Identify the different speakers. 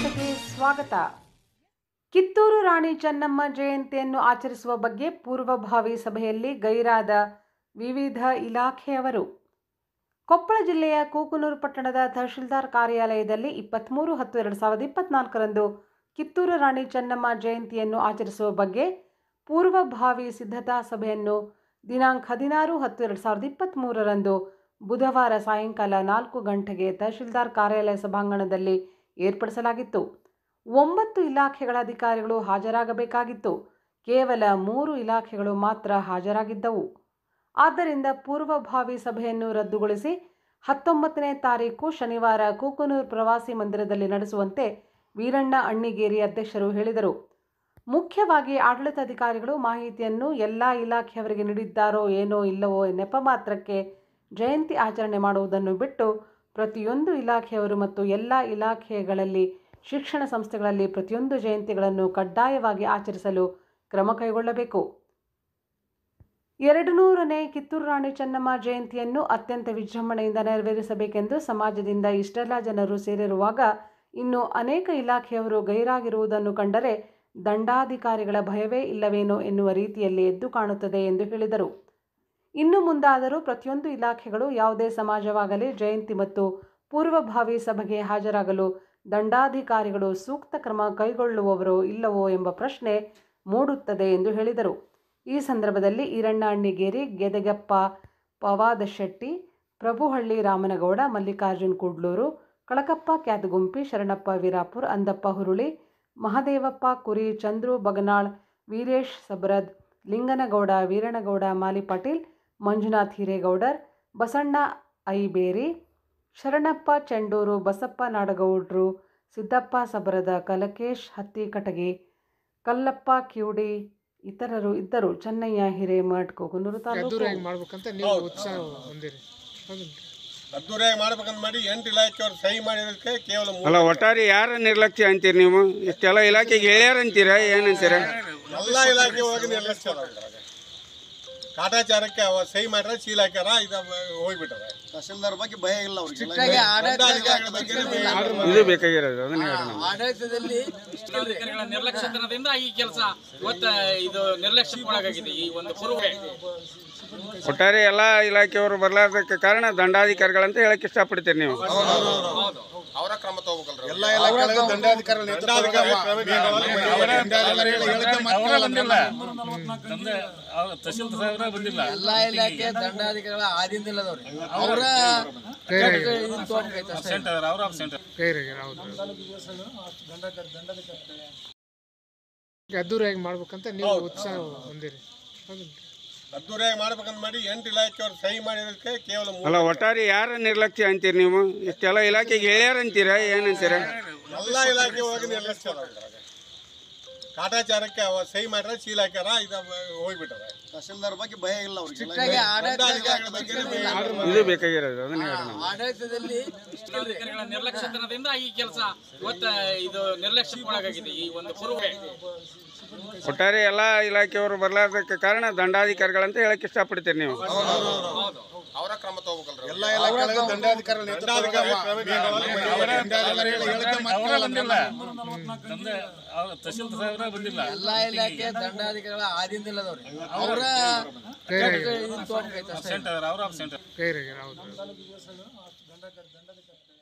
Speaker 1: ವಾರ್ತೆಗೆ ಸ್ವಾಗತ. ಕಿತ್ತೂರು ರಾಣಿ ಚೆನ್ನಮ್ಮ ಜಯಂತಿಯನ್ನು ಆಚರಿಸುವ ಬಗ್ಗೆ ಪೂರ್ವಭಾವಿ ಸಭೆಯಲ್ಲಿ ಗೈರಾದ ವಿವಿಧ ಇಲಾಖೆಯವರು. ಕೊಪ್ಪಳ ಜಿಲ್ಲೆಯ ಕೂಕನೂರು ಪಟ್ಟಣದ ತಹಶೀಲ್ದಾರ್ ಕಾರ್ಯಾಲಯದಲ್ಲಿ 23/10/2024 ಕಿತ್ತೂರು ರಾಣಿ ಚೆನ್ನಮ್ಮ ಜಯಂತಿಯನ್ನು ಆಚರಿಸುವ ಬಗ್ಗೆ ಪೂರ್ವಭಾವಿ ಸಿದ್ಧತಾ ಸಭೆಯನ್ನು ದಿನಾಂಕ 16/10/2023 ಬುಧವಾರ ಸಾಯಂಕಾಲ 4 ಗಂಟೆಗೆ ತಹಶೀಲ್ದಾರ್ ಕಾರ್ಯಾಲಯ ಸಭಾಂಗಣದಲ್ಲಿ ಏರ್ಪಡಿಸಲಾಗಿತ್ತು. 9 ಇಲಾಖೆಗಳ ಅಧಿಕಾರಿಗಳು ಹಾಜರಾಗಬೇಕಾಗಿತ್ತು. ಕೇವಲ 3 ಇಲಾಖೆಗಳು ಮಾತ್ರ ಹಾಜರಾಗಿದ್ದವು. ಆದ್ದರಿಂದ ಪೂರ್ವಭಾವಿ ಸಭೆಯನ್ನು ರದ್ದುಗೊಳಿಸಿ 19ನೇ ತಾರೀಕು ಶನಿವಾರ ಕೂಕನೂರು ಪ್ರವಾಸಿ ಮಂದಿರದಲ್ಲಿ ನಡೆಸುವಂತೆ ವೀರಣ್ಣ ಅಣ್ಣಿಗೇರಿ ಅಧ್ಯಕ್ಷರು ಹೇಳಿದರು. ಮುಖ್ಯವಾಗಿ ಆಡಳಿತಾಧಿಕಾರಿಗಳು ಮಾಹಿತಿಯನ್ನು ಎಲ್ಲ ಇಲಾಖೆಯವರಿಗೆ ನೀಡಿದ್ದಾರೋ ಏನೋ ಇಲ್ಲವೋ ನೆಪ ಮಾತ್ರಕ್ಕೆ ಜಯಂತಿ ಆಚರಣೆ ಮಾಡುವುದನ್ನು ಬಿಟ್ಟು ಪ್ರತಿಯೊಂದು ಇಲಾಖೆಯವರು ಮತ್ತು ಎಲ್ಲ ಇಲಾಖೆಗಳಲ್ಲಿ ಶಿಕ್ಷಣ ಸಂಸ್ಥೆಗಳಲ್ಲಿ ಪ್ರತಿಯೊಂದು ಜಯಂತಿಗಳನ್ನು ಕಡ್ಡಾಯವಾಗಿ ಆಚರಿಸಲು ಕ್ರಮ ಕೈಗೊಳ್ಳಬೇಕು. 200ನೇ ಕಿತ್ತೂರು ರಾಣಿ ಚೆನ್ನಮ್ಮ ಜಯಂತಿಯನ್ನು ಅತ್ಯಂತ ವಿಜೃಂಭಣೆಯಿಂದ ನೆರವೇರಿಸಬೇಕೆಂದು ಸಮಾಜದಿಂದ ಇಷ್ಟೆಲ್ಲ ಜನರು ಸೇರಿರುವಾಗ ಇನ್ನು ಅನೇಕ ಇಲಾಖೆಯವರು ಗೈರಾಗಿರುವುದನ್ನು ಕಂಡರೆ ದಂಡಾಧಿಕಾರಿಗಳ ಭಯವೇ ಇಲ್ಲವೇನೋ ಎನ್ನುವ ರೀತಿಯಲ್ಲಿ ಎದ್ದು ಕಾಣುತ್ತದೆ ಎಂದು ಹೇಳಿದರು. ಇನ್ನು ಮುಂದಾದರೂ ಪ್ರತಿಯೊಂದು ಇಲಾಖೆಗಳು ಯಾವುದೇ ಸಮಾಜವಾಗಲಿ ಜಯಂತಿ ಮತ್ತು ಪೂರ್ವಭಾವಿ ಸಭೆಗೆ ಹಾಜರಾಗಲು ದಂಡಾಧಿಕಾರಿಗಳು ಸೂಕ್ತ ಕ್ರಮ ಕೈಗೊಳ್ಳುವವರೋ ಇಲ್ಲವೋ ಎಂಬ ಪ್ರಶ್ನೆ ಮೂಡುತ್ತದೆ ಎಂದು ಹೇಳಿದರು. ಈ ಸಂದರ್ಭದಲ್ಲಿ ಈರಣ್ಣ ಅಣ್ಣಿಗೇರಿ, ಗೆದೆಗಪ್ಪ ಪವಾದಶೆಟ್ಟಿ, ಪ್ರಭುಹಳ್ಳಿ ರಾಮನಗೌಡ, ಮಲ್ಲಿಕಾರ್ಜುನ್ ಕೂಡ್ಲೂರು, ಕಳಕಪ್ಪ ಕ್ಯಾತಗುಂಪಿ, ಶರಣಪ್ಪ ವೀರಾಪುರ್, ಅಂದಪ್ಪ ಹುರುಳಿ, ಮಹದೇವಪ್ಪ ಕುರಿ, ಚಂದ್ರು ಬಗನಾಳ್, ವೀರೇಶ್ ಸಬರದ್, ಲಿಂಗನಗೌಡ, ವೀರನಗೌಡ ಮಾಲಿಪಾಟೀಲ್, ಮಂಜುನಾಥ್ ಹಿರೇಗೌಡರ್, ಬಸಣ್ಣ ಐಬೇರಿ, ಶರಣಪ್ಪ ಚೆಂಡೂರು, ಬಸಪ್ಪ ನಾಡಗೌಡ್ರು, ಸಿದ್ದಪ್ಪ ಸಬರದ, ಕಲಕೇಶ್ ಹತ್ತಿಕಟಗಿ, ಕಲ್ಲಪ್ಪ ಕಿವುಡಿ ಇತರರು ಇದ್ದರು. ಚೆನ್ನಯ್ಯ ಹಿರೇಮಠ್, ಕೂಕನೂರು ತಾಲೂಕು.
Speaker 2: ಅದ್ದೂರಿಯಾಗಿ ಮಾಡ್ಬೇಕಂತ ನೀವು ಉತ್ಸಾಹ ಹೊಂದಿರಿ.
Speaker 3: ಅದ್ದೂರಿಯಾಗಿ ಮಾಡ್ಬೇಕಂತ ಮಾಡಿ 8 ಇಲಾಖೆಯವರು ಸಹಿ ಮಾಡಿರೋದಕ್ಕೆ ಕೇವಲ
Speaker 4: ಅಲ್ಲ, ಒಟ್ಟಾರೆ ಯಾರ ನಿರ್ಲಕ್ಷ್ಯ ಅಂತೀರಿ ನೀವು? ಇಷ್ಟೆಲ್ಲ ಇಲಾಖೆಗೆ ಹೇಳ್ಯಾರ ಅಂತೀರಾ, ಏನಂತೀರ?
Speaker 3: ಎಲ್ಲ ಇಲಾಖೆ ಒಳಗೆ ನಿರ್ಲಕ್ಷ್ಯ ಕಾಟಾಚಾರಕ್ಕೆ ಸಹಿ ಮಾಡ್ರೆ ಚೀಲ ಹಾಕ್ಯಾರ, ಇದು ಹೋಗ್ಬಿಟ್ಟಾರೆ. ತಹಶೀಲ್ದಾರ್ ಬಗ್ಗೆ ಭಯ ಇಲ್ಲ ಅವ್ರಿಗೆ.
Speaker 4: ಇದು ಬೇಕಾಗಿರೋದು ಅದನ್ನ ಹೇಳಿ.
Speaker 5: ಆಡಳಿತದಲ್ಲಿ ಅಧಿಕಾರಿಗಳ ನಿರ್ಲಕ್ಷ್ಯತನದಿಂದ ಈ ಕೆಲಸ ಇವತ್ತು ಇದು ನಿರ್ಲಕ್ಷ್ಯಕ್ಕೊಳಗಾಗಿದೆ. ಈ ಒಂದು ಪೂರ್ವ
Speaker 4: ಒಟ್ಟಾರೆ ಎಲ್ಲ ಇಲಾಖೆಯವರು ಬರಲಾರ್ದಕ್ಕೆ ಕಾರಣ ದಂಡಾಧಿಕಾರಿಗಳಂತ ಹೇಳಕ್ ಇಷ್ಟಪಡ್ತೀರಿ ನೀವು?
Speaker 3: ಅವರ ಕ್ರಮ ತಗೋಬೇಕಲ್ರಿ. ಎಲ್ಲ ಇಲಾಖೆಗಳ ದಂಡಾಧಿಕಾರಿಗಳ
Speaker 5: ಎಲ್ಲಾ ಇಲಾಖೆ ದಂಡಾಧಿಕಾರಿಗಳ ಆಧೀನದಲ್ಲದವ್ರಿ ಅವರ
Speaker 2: ಅದ್ದೂರಿಯಾಗಿ ಮಾಡ್ಬೇಕಂತ ನೀವು ಉತ್ಸಾಹ ಹೊಂದಿರಿ.
Speaker 3: ಅದ್ದೂರಿಯಾಗಿ ಮಾಡ್ಬೇಕಂತ ಮಾಡಿ 8 ಇಲಾಖೆಯವರು ಸಹಿ ಮಾಡಿರೋದಕ್ಕೆ ಕೇವಲ
Speaker 4: ಅಲ್ಲ, ಒಟ್ಟಾರೆ ಯಾರ ನಿರ್ಲಕ್ಷ್ಯ ಅಂತೀರಿ ನೀವು? ಇಷ್ಟೆಲ್ಲ ಇಲಾಖೆಗೆ ಹೇಳ್ಯಾರ ಅಂತೀರಾ, ಏನಂತೀರ?
Speaker 3: ಎಲ್ಲ ಇಲಾಖೆ ಒಳಗೆ ನಿರ್ಲಕ್ಷ್ಯ ಕಾಟಾಚಾರಕ್ಕೆ ಸಹಿ ಮಾಡ್ರೆ ಚೀಲ ಹಾಕ್ಯಾರ, ಇದು ಹೋಗ್ಬಿಟ್ಟಾರೆ. ತಹಶೀಲ್ದಾರ್ ಬಗ್ಗೆ ಭಯ ಇಲ್ಲ ಅವ್ರಿಗೆ.
Speaker 4: ಇದು ಬೇಕಾಗಿರೋದು ಅದನ್ನ ಹೇಳಿ.
Speaker 5: ಆಡಳಿತದಲ್ಲಿ ಅಧಿಕಾರಿಗಳ ನಿರ್ಲಕ್ಷ್ಯತನದಿಂದ ಈ ಕೆಲಸ ಇವತ್ತು ಇದು ನಿರ್ಲಕ್ಷ್ಯಕ್ಕೊಳಗಾಗಿದೆ. ಈ ಒಂದು ಪೂರ್ವ
Speaker 4: ಒಟ್ಟಾರೆ ಎಲ್ಲ ಇಲಾಖೆಯವರು ಬರಲಾರ್ದಕ್ಕೆ ಕಾರಣ ದಂಡಾಧಿಕಾರಿಗಳಂತ ಹೇಳಕ್ ಇಷ್ಟಪಡ್ತೀರಿ ನೀವು?
Speaker 3: ಅವರ ಕ್ರಮ ತಗೋಬೇಕಲ್ರಿ. ಎಲ್ಲ ಇಲಾಖೆಗಳ ದಂಡಾಧಿಕಾರಿಗಳ
Speaker 5: ಎಲ್ಲಾ ಇಲಾಖೆ ದಂಡಾಧಿಕಾರಿಗಳ ಆಧೀನದಲ್ಲದವ್ರಿ ಅವರ
Speaker 2: ಕೈ